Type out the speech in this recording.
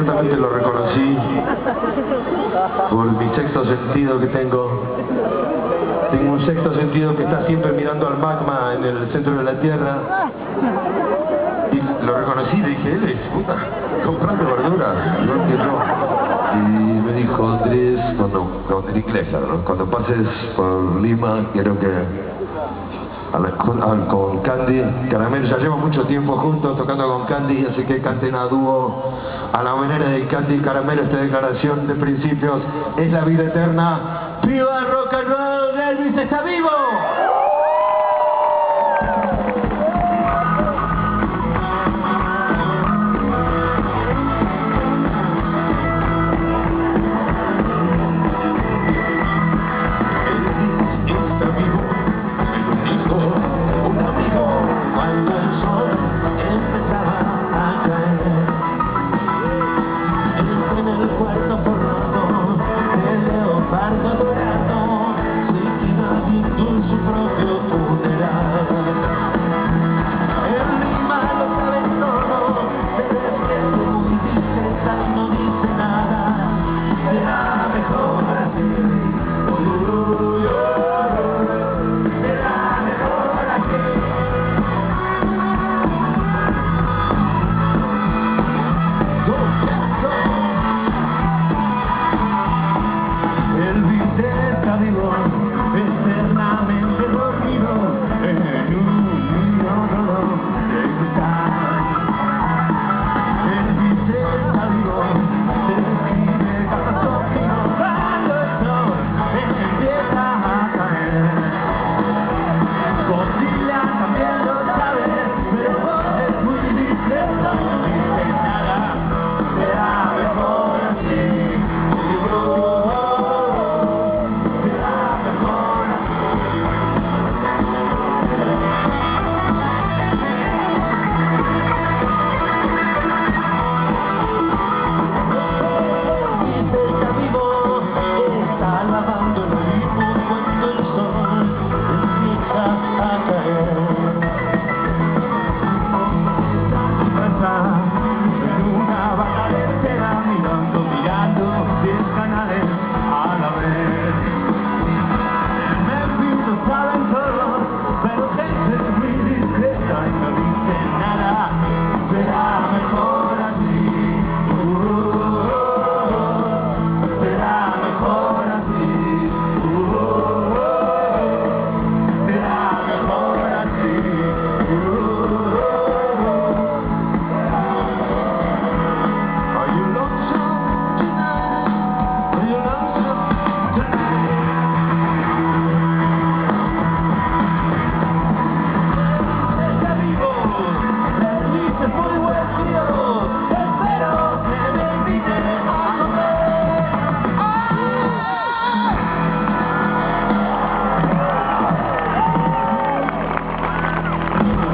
inmediatamente lo reconocí por mi sexto sentido que tengo. Tengo un sexto sentido que está siempre mirando al magma en el centro de la Tierra. Y lo reconocí y dije, él es puta, comprando verduras, igual que yo. Y me dijo, Andrés, en inglés, ¿no? Cuando pases por Lima, quiero que con Candy, Caramelo, ya llevo mucho tiempo juntos tocando con Candy, así que canten a dúo a la manera de Candy y Caramelo. Esta declaración de principios es la vida eterna. ¡Viva rock and roll! ¡Elvis está vivo!